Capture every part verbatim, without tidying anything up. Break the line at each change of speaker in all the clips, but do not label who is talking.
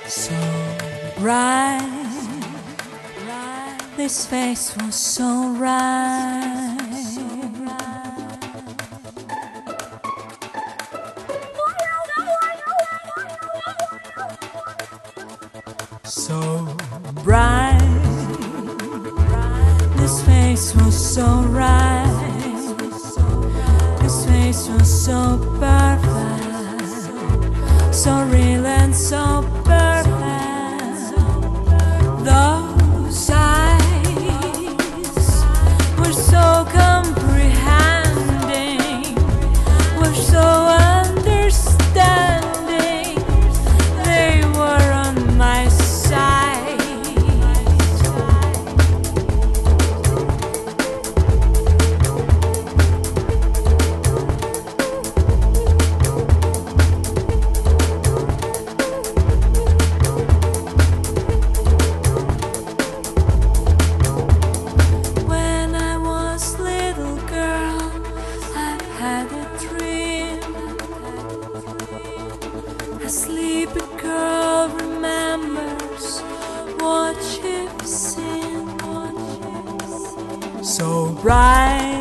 So bright, this face was so right. So bright, this face was so right. This face was so perfect, so real and so perfect. Those eyes were so comprehending, were so understanding. They were on my side. When I was little girl, I had a dream. A sleepy girl remembers what she's seen. So bright,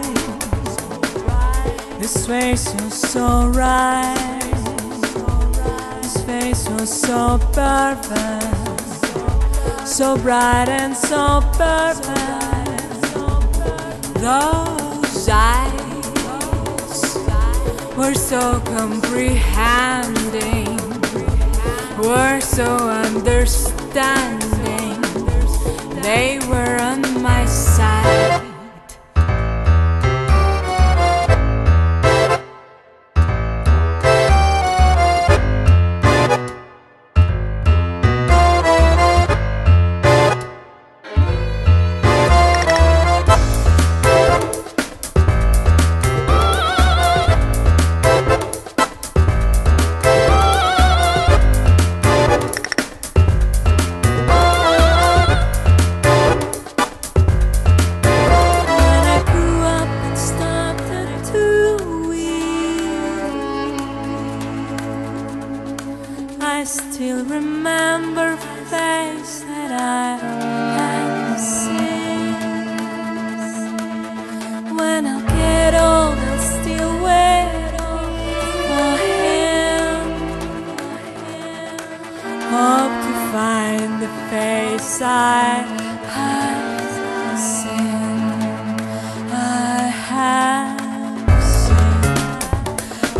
this face was so right. This face was so perfect, so bright and so perfect. Those eyes were so comprehending, were so understanding. They were on my side. I still remember the face that I had seen. When I'll get old, I'll still wait for him. Hope to find the face I had seen. I have seen. I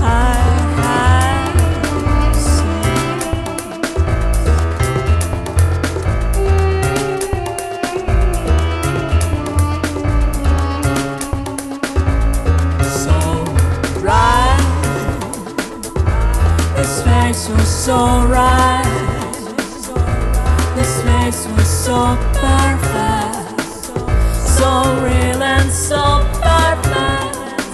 This face was so right. This face was so perfect, so real and so perfect.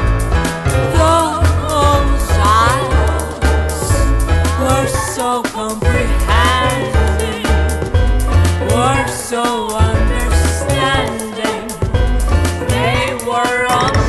Those eyes were so comprehending, were so understanding. They were on